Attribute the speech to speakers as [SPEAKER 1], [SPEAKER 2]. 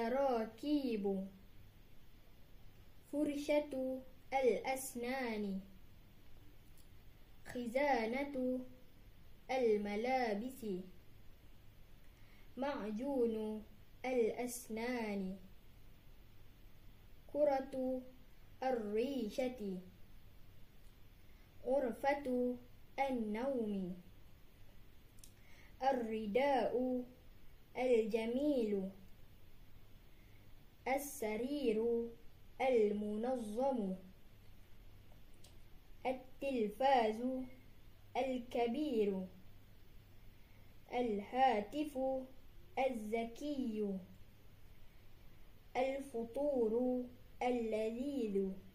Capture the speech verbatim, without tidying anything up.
[SPEAKER 1] الكراكيب فرشة الأسنان خزانة الملابس معجون الأسنان كرة الريشة غرفة النوم الرداء الجميل السرير المنظم التلفاز الكبير الهاتف الذكي الفطور اللذيذ